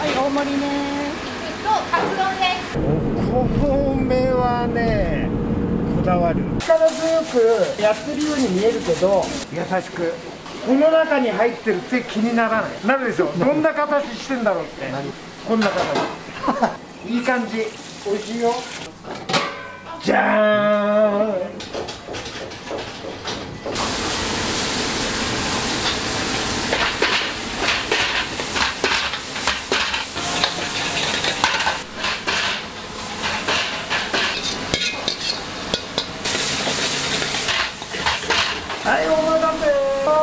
はい大盛りね。 カツ丼です。 お米はね、こだわる。力強くやってるように見えるけど、優しく。この中に入ってるって気にならない。なるでしょ。どんな形してんだろうって。こんな形。いい感じ。美味しいよ。じゃーん。はい、お待たせ。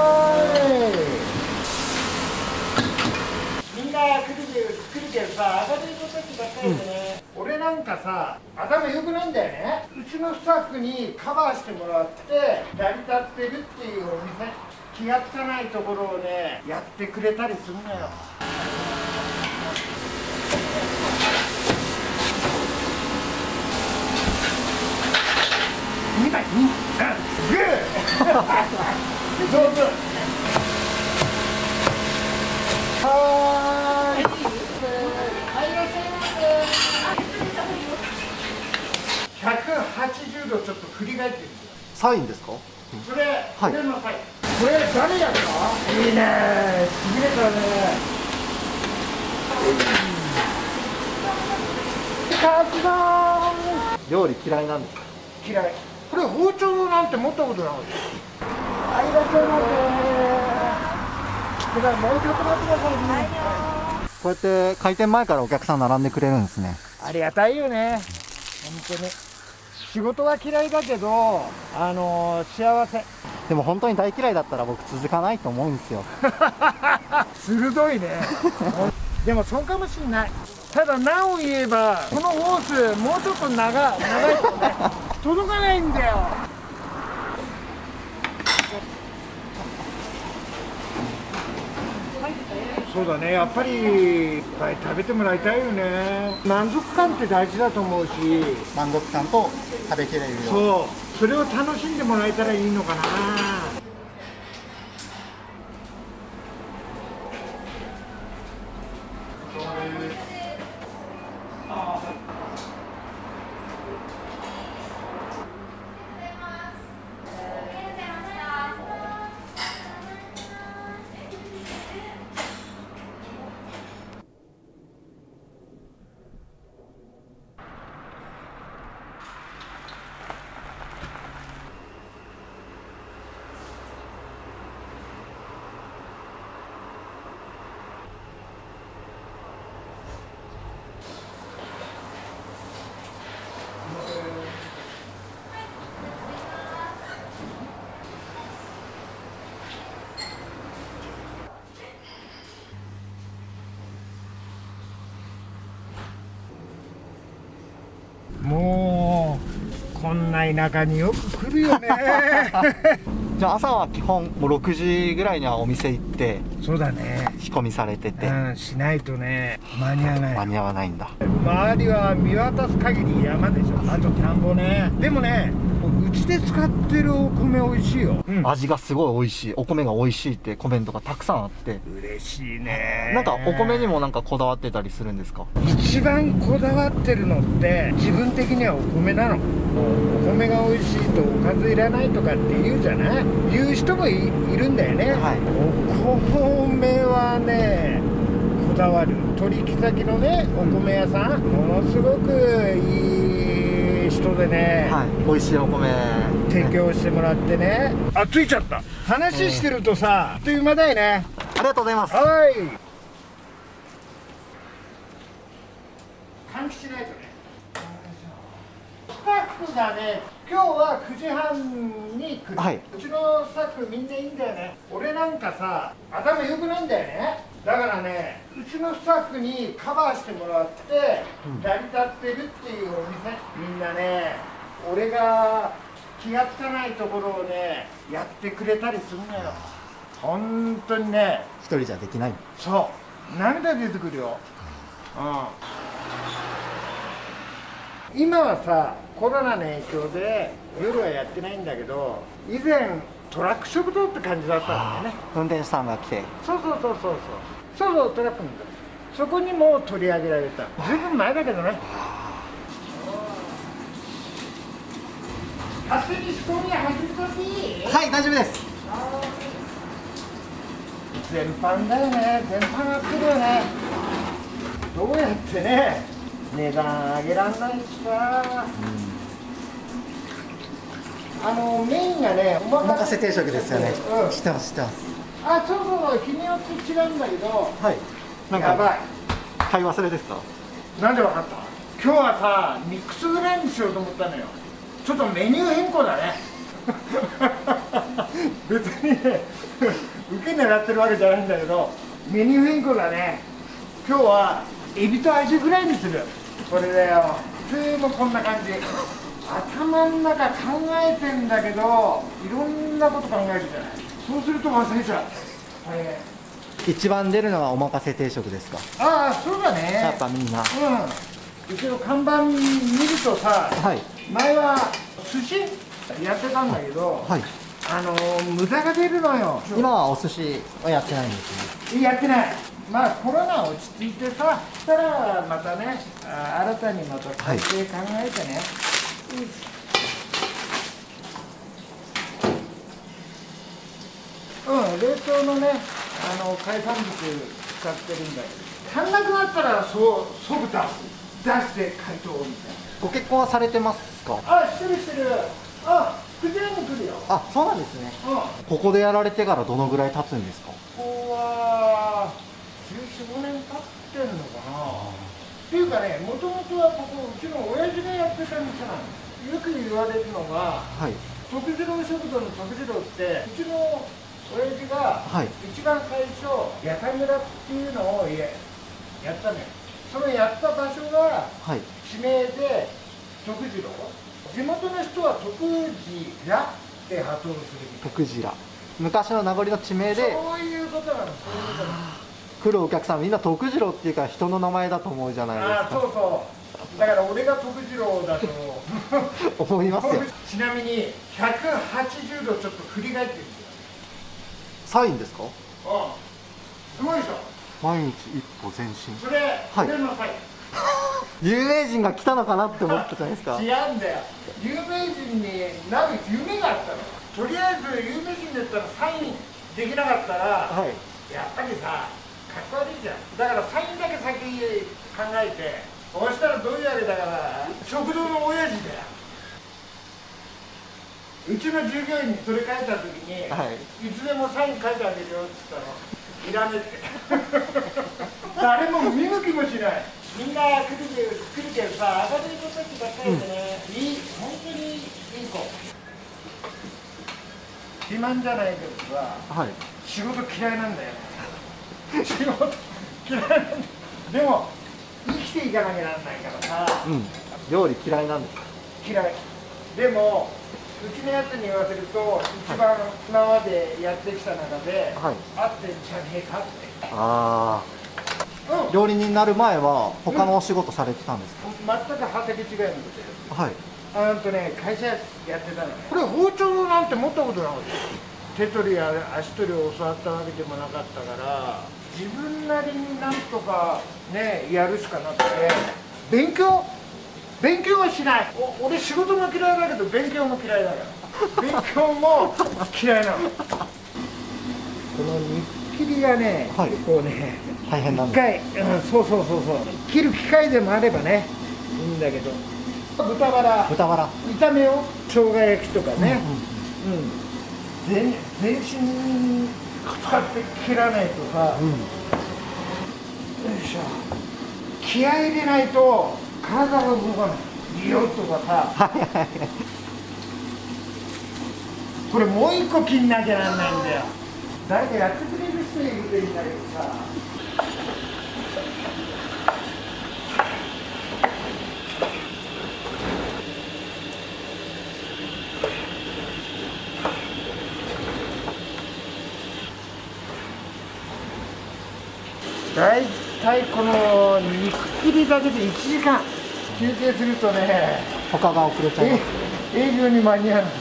みんな来るけどさ、当たりの時ばっかりでね、俺なんかさ、頭良くないんだよね。うちのスタッフにカバーしてもらって成り立ってるっていうお店、気がつかないところをね、やってくれたりするのよ。2枚、グー上手。はい、いらっしゃいませ。180度ちょっと振り返ってみて。 サインですか？ それ、 はいこれのサイン。これ誰やった？いいね、しびれたね。カツ丼。 料理嫌いなんですか？ 嫌い。これ包丁なんて持ったことない。はい、いらっしゃいませ。ではもうちょっと待ってくださいね。 こうやって開店前からお客さん並んでくれるんですね。 ありがたいよね。本当に。仕事は嫌いだけど、幸せ。 でも本当に大嫌いだったら僕続かないと思うんですよ。 鋭いね。でもそうかもしんない。ただなお言えば、このホースもうちょっと長いとね、届かないんだよ。そうだね、やっぱりいっぱい食べてもらいたいよね。満足感って大事だと思うし、 満足感と食べきれるように。 そう、それを楽しんでもらえたらいいのかな。もうこんな田舎によく来るよね。 じゃあ朝は基本もう6時ぐらいにはお店行ってそうだね、 仕込みされてて、 しないとね間に合わない。 間に合わないんだ。 周りは見渡す限り山でしょ。あと田んぼね。でもね、うちで使ってるお米美味しいよ、 味がすごい美味しい、お米が美味しいってコメントがたくさんあって。 嬉しいね。 なんかお米にもなんかこだわってたりするんですか？ 一番こだわってるのって自分的にはお米なの。お米が美味しいとおかずいらないとかって言うじゃない。言う人もいるんだよね、 はい、 お米はねこだわる。取引先のねお米屋さん、ものすごくいい人でね、 はい、美味しいお米提供してもらってね。あ、ついちゃった。話してるとさ、あっという間だよね。 ありがとうございます。 はい、換気しないとね。スタッフがね、今日は9時半に来る、 はい、 うちのスタッフみんないいんだよね。俺なんかさ、頭良くないんだよね。だからね、うちのスタッフにカバーしてもらって成り立ってるっていうお店、みんなね、俺が気がつかないところをねやってくれたりするのよ。本当にね、 一人じゃできない。 そう、涙出てくるよ。今はさ、コロナの影響で夜はやってないんだけど、以前トラック食堂って感じだったんだよね。 運転手さんが来て、 そう、トラックの。 そこにも取り上げられた。ずいぶん前だけどね。勝手に仕込み始めとっていい？ はい、大丈夫です。 全般だよね。全般やってるよね。どうやってね、値段上げらんないしさ。メインがね、おお任せ定食ですよね。 うん、 知ってます、知ってます。 あ、そうそう、日によって違うんだけど。 はい。なんかやばい。 買い忘れですか？ なんでわかった？今日はさ、ミックスグラインにしようと思ったのよ。ちょっとメニュー変更だね。別にね、受け狙ってるわけじゃないんだけど、メニュー変更だね。今日はエビとアジフライにする。これだよ。普通もこんな感じ。頭の中考えてんだけど、いろんなこと考えるじゃない。そうすると忘れちゃう。 一番出るのはお任せ定食ですか？ ああ、そうだね。 やっぱみんな。 うちの看板見るとさ、 はい。 前は寿司やってたんだけど、 はい。 無駄が出るのよ。 今はお寿司はやってないんですね。 やってない。まあコロナ落ち着いてさ、したらまたね、新たにまた体制考えてね。冷凍のね、海産物使ってるんだけど、足んなくなったらそう、即出して解凍みたいな。 ご結婚はされてますか？ あ、してるしてる。あ、クジラも来るよ。 あ、そうなんですね。ここでやられてからどのぐらい経つんですか？ ここは14、15年経ってんのかな。っていうかね、もともとはここうちの親父がやってた店なの。よく言われるのが、 はい。 徳次郎食堂の徳次郎ってうちの親父が一番最初八田村っていうのをやったのよ。そのやった場所が地名で徳次郎。地元の人は徳次らって発音するみたい。 徳次ら。昔の名残の地名で。 そういうことなの。そういうことなの。 来るお客さんみんな徳次郎っていうから人の名前だと思うじゃないですか。 あ、そうそう。だから俺が徳次郎だと思いますよ。 ちなみに180度ちょっと振り返ってるんですよ。 サインですか？ ああ、すごいでしょ。 毎日一歩前進。 それ、 はい、 俺のサイン。 有名人が来たのかなって思ったじゃないですか。 違うんだよ。有名人になる夢があったの。とりあえず有名人だったらサインできなかったら、 はい、 やっぱりさ、かっこ悪いじゃん。だからサインだけ先考えて、そうしたらどういうあれだから、食堂の親父だよ。うちの従業員にそれ書いたときに、はい、いつでもサイン書いてあげるよって言ったの、いらねって誰も見向きもしない。みんな来るけどさ、明るい子たちばっかりでね、本当にいい子。肥満じゃないけどさ、はい、仕事嫌いなんだよ。仕事嫌いなんだよ。でも生きていかなきゃならないからさ、 料理嫌いなんですか？ 嫌い。でもうちのやつに言わせると、一番今までやってきた中で、合ってんじゃねえかって。ああ、 料理人になる前は他のお仕事されてたんですか？ 全く畑違いのことです。 はい。 会社やってたのね。これ包丁なんて持ったことなかった。手取りや足取りを教わったわけでもなかったから、自分なりになんとかねやるしかなくて、勉強はしない。俺仕事も嫌いだけど勉強も嫌いだから勉強も嫌いなの。この煮切りがね、結構ね大変なんです。 そう切る機械でもあればねいいんだけど、豚バラ炒めを生姜焼きとかね、全身使って切らないとさ、よいしょ、気合い入れないと体が動かない。よとかさこれもう一個切んなきゃなんないんだよ。誰かやってくれる人いるといいんだけどさ。だいたいこの肉切りだけで1時間休憩するとね、 他が遅れちゃいます。 営業に間に合う。そう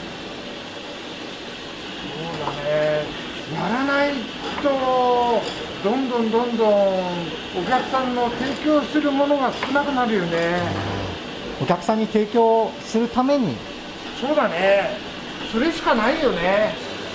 だね、やらないとどんどんお客さんの提供するものが少なくなるよね。 お客さんに提供するために。 そうだね、それしかないよね。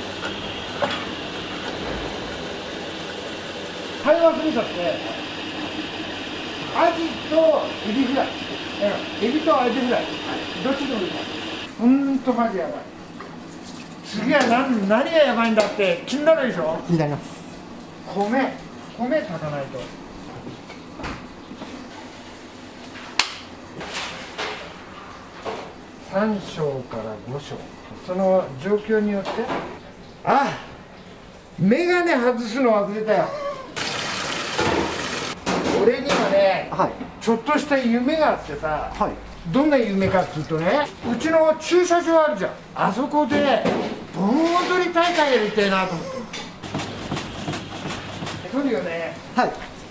買い忘れちゃって、アジとエビフライ、エビとアジフライ、どっちでもいいか。マジやばい。次は何がやばいんだって気になるでしょ。 気になります。 米炊かないと。3升から5升、その状況によって。あ、メガネ外すの忘れたよ。俺にはね、 はい、 ちょっとした夢があってさ、 はい、 どんな夢かっていうとね、うちの駐車場あるじゃん、あそこで盆踊り大会やりたいなと思って。撮るよね。 はい。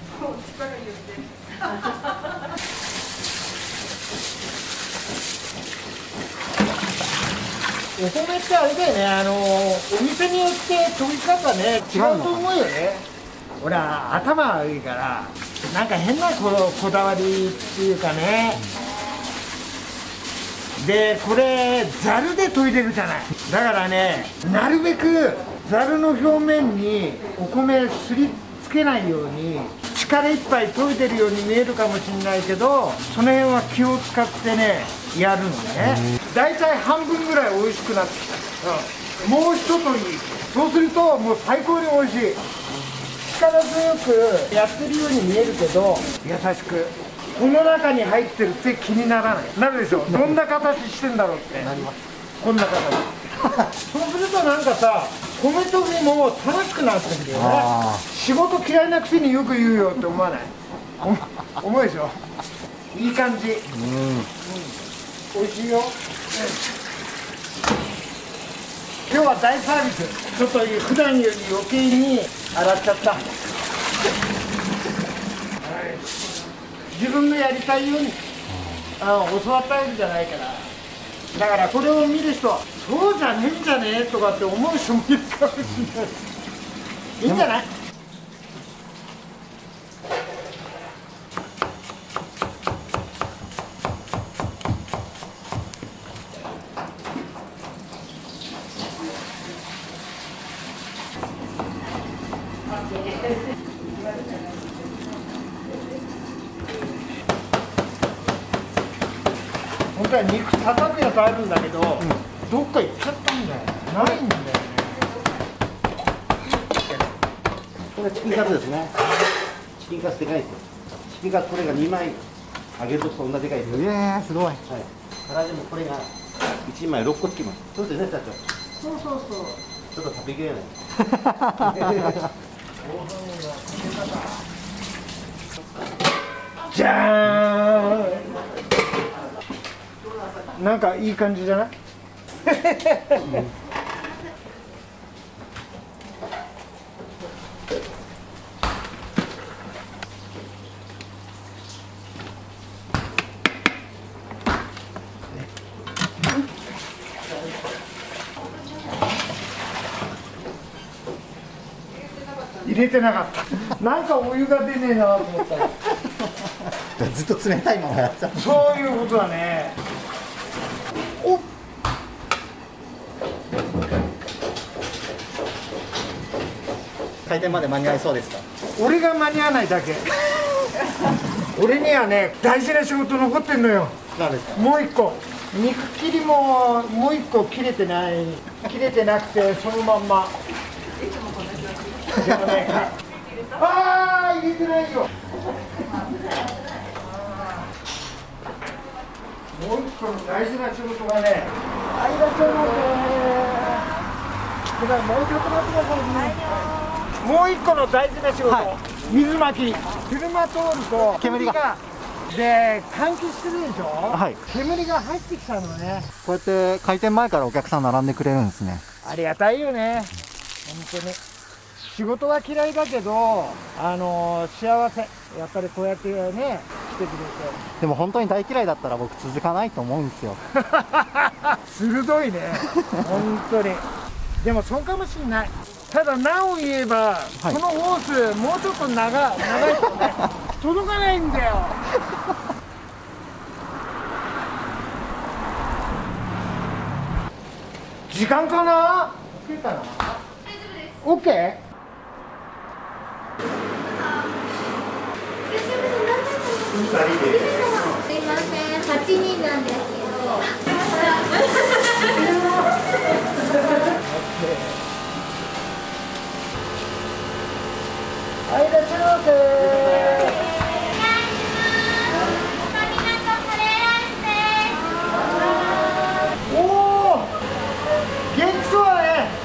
お米ってあれだよね、お店によって研ぎ方ね違うと思うよね。俺は頭悪いからなんか変なこだわりっていうかね。でこれざるで研いでるじゃない。だからね、なるべくざるの表面にお米すりつけないように力いっぱい研いでるように見えるかもしれないけど、その辺は気を使ってねやるのね。だいたい半分ぐらい美味しくなってきた、もう一とり、そうするともう最高に美味しい。力強くやってるように見えるけど優しく、この中に入ってるって気にならない。なるでしょ。どんな形してんだろうってなります。こんな形そうするとなんかさ、米研ぎも楽しくなってくるよね。仕事嫌いなくせによく言うよって思わない？思うでしょ。いい感じ。美味しいよ。今日は大サービス。ちょっと普段より余計に洗っちゃった。自分のやりたいように教わったわけじゃないから。だからこれを見る人はそうじゃねえんじゃねえとかって思う人もいるかもしれない。いいんじゃない？本当は肉叩くやつあるんだけど、どっか行っちゃったんだよ。ないんだよね。 これチキンカツですね。チキンカツでかいですよ。チキンカツこれが2枚揚げるとそんなでかいですよ。 すごい。 はい。からでもこれが1枚6個つきます。そうですね、社長。 そうそうそう。 ちょっと食べきれない。 じゃーん。なんかいい感じじゃない？入れてなかった。なんかお湯が出ねえなと思ったら。 ずっと冷たいままやってた。 そういうことだね。おっ。 開店まで間に合いそうですか？ 俺が間に合わないだけ。俺にはね、大事な仕事残ってんのよ。 何ですか？ もう一個。肉切りももう一個切れてない。切れてなくてそのまんま。でもね、ああ入れてないよ。もう一個の大事な仕事がね、あいらっしゃいませ。だからもうちょっと待ってくださいね。もう一個の大事な仕事、水まき。車通ると煙がで換気してるでしょ。 はい。 煙が入ってきたのね。 こうやって開店前からお客さん並んでくれるんですね。 ありがたいよね。本当に。仕事は嫌いだけど、幸せ。やっぱりこうやってね、来てくれて。 でも本当に大嫌いだったら僕続かないと思うんですよ。 鋭いね。本当に。でもそうかもしんない。 ただ難を言えば、このホースもうちょっと長いとね届かないんだよ。時間かな OK かな。 OK？ すいません、8人なんですけど。 はい、いらっしゃいませ。おお、元気そうだね。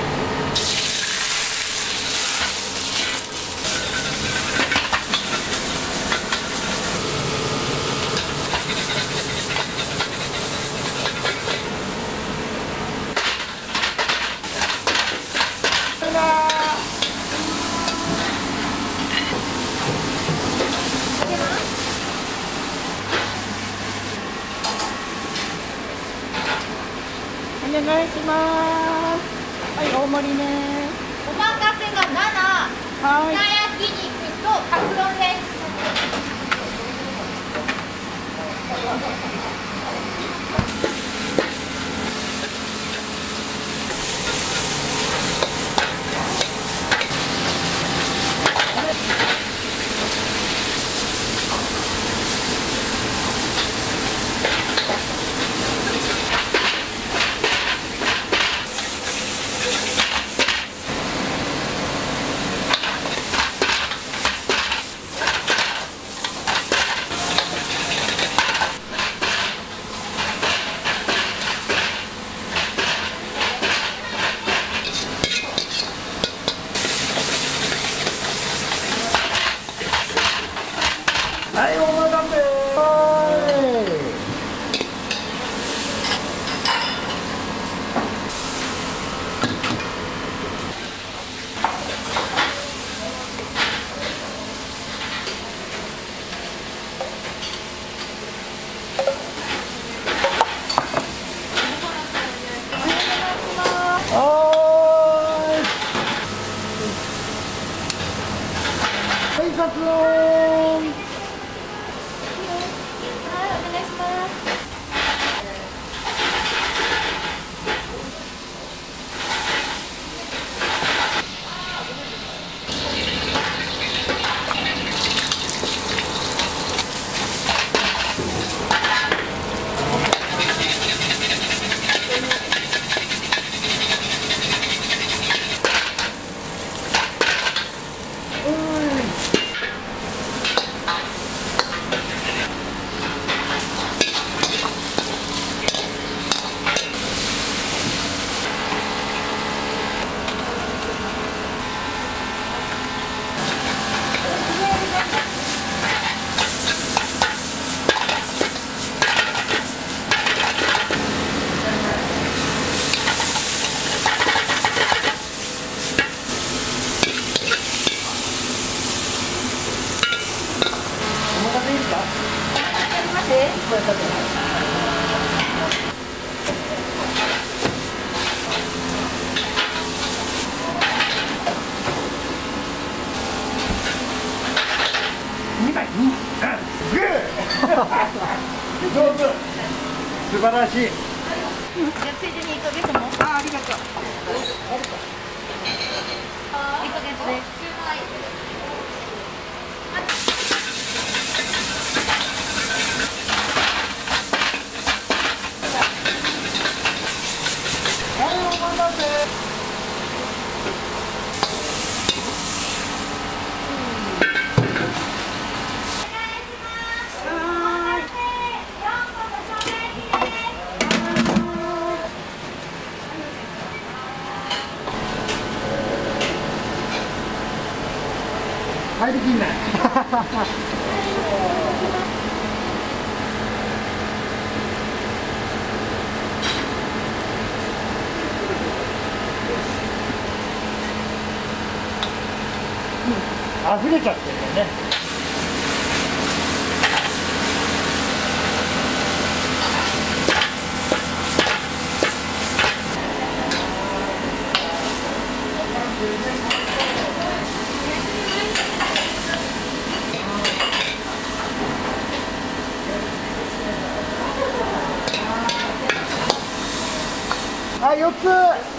お願いします。はい、大盛りね。 おまかせが7、 はい。 焼き肉とカツ丼です。 はい、お待たせ。はい、カツ丼。 はい、お願いします。 上手。素晴らしい。 じゃあついでに1ヶ月も。 ありがとう。 1ヶ月です。 はい、お待たせ。入りきんない。溢れちゃってるよね。 4つ。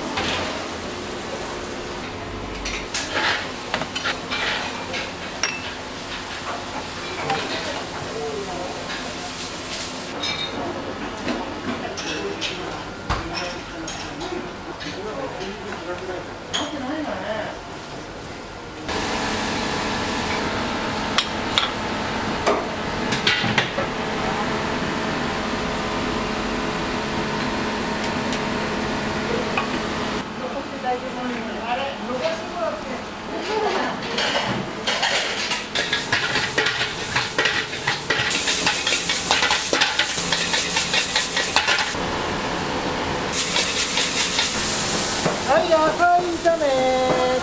はい、野菜炒め。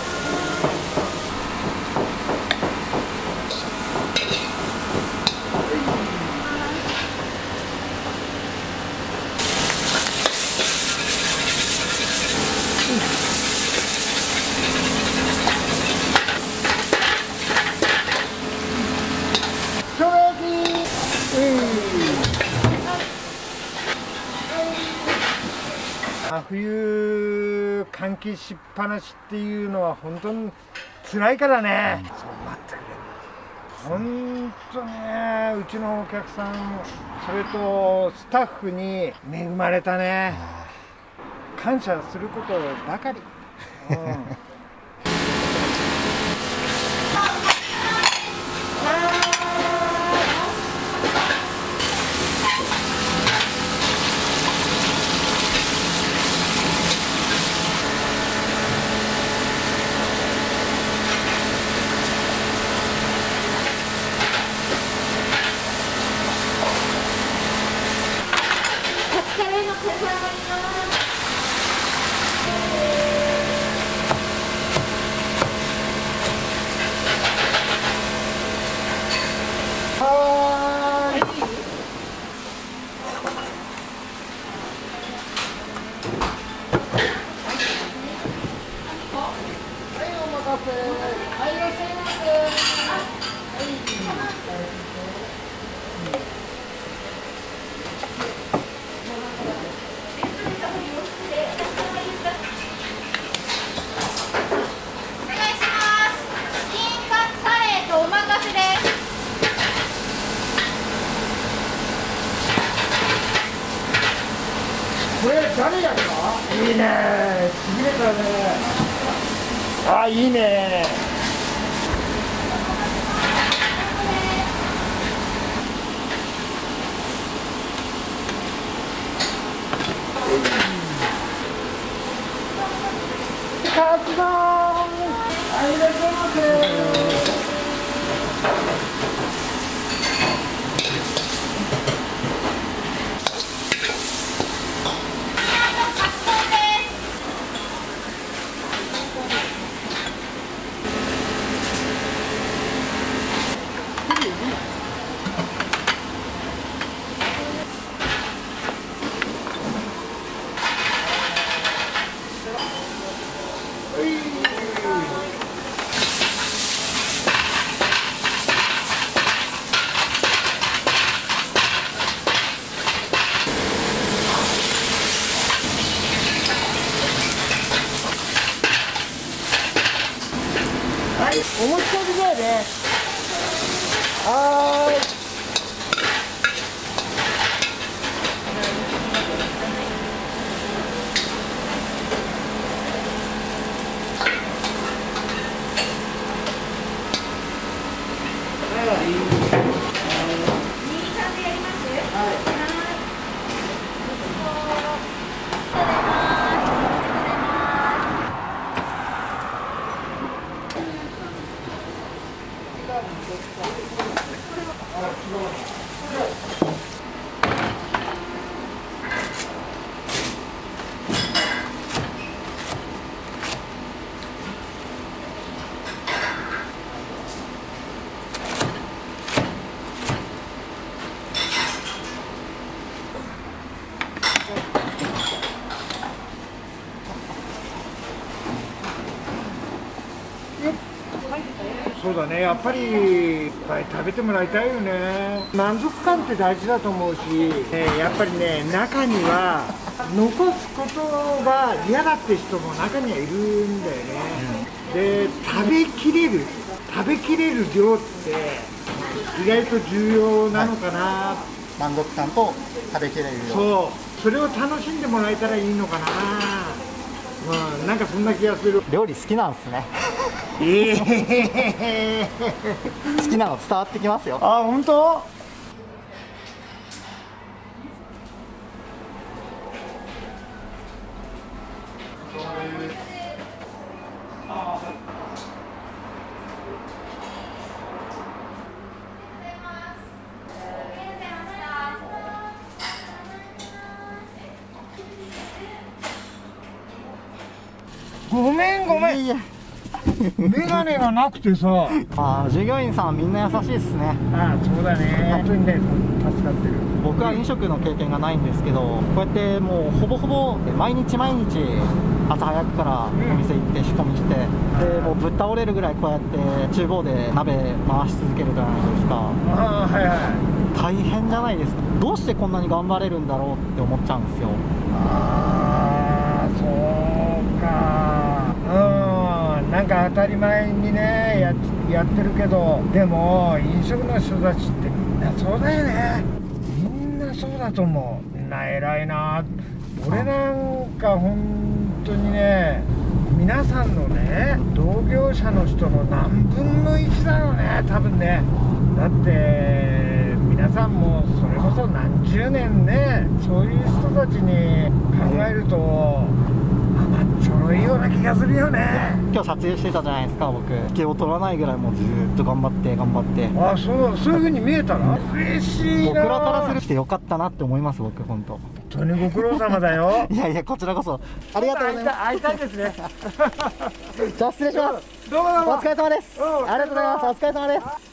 しょうが焼き。真冬換気しっぱなしっていうのは本当に辛いからね。本当にね、うちのお客さん、それとスタッフに恵まれたね。感謝することばかり。 カツカレーのカツ揚がります。 はーい。はい、お待たせ。はい、いらっしゃいませ。 お願いします。チキンカツカレーとおまかせです。 これ誰やった？いいね。しびれたね。あ、いいね。カツ丼。はい、いらっしゃいませ。はい、お持ち帰りだよね。はーい。そうだね、やっぱりいっぱい食べてもらいたいよね。満足感って大事だと思うし、やっぱりね、中には残すことが嫌だって人も中にはいるんだよね。で、食べきれる量って意外と重要なのかな。 満足感と食べきれる量。 そう、それを楽しんでもらえたらいいのかな。なんかそんな気がする。 料理好きなんですね。好きなの伝わってきますよ。 あ、本当？ごめんごめん。 いやメガネがなくてさ。 従業員さんみんな優しいですね。 ああ、そうだね。本当にね、助かってる。 僕は飲食の経験がないんですけど、こうやってもうほぼほぼ毎日朝早くからお店行って仕込みして、でもうぶっ倒れるぐらいこうやって厨房で鍋回し続けるじゃないですか。 ああ、はいはい。 大変じゃないですか。どうしてこんなに頑張れるんだろうって思っちゃうんですよ。 ああ、そうか。なんか当たり前にね、やってるけど、でも飲食の人たちってみんなそうだよね。みんなそうだと思う。みんな偉いな。俺なんか本当にね、皆さんのね、同業者の人の何分の1だろうね、多分ね。だって皆さんもそれこそ何十年ね、そういう人たちに考えるとちょろいような気がするよね。 今日撮影してたじゃないですか。僕気を取らないぐらいもうずーっと頑張って。 あ、そういう風に見えたら嬉しいな。 僕らからするしてよかったなって思います。僕本当。 本当にご苦労様だよ。 いやいや、こちらこそありがとうございます。 会いたいですね。 じゃあ失礼します。 どうもどうも。 お疲れ様です。 うんありがとうございます。お疲れ様です。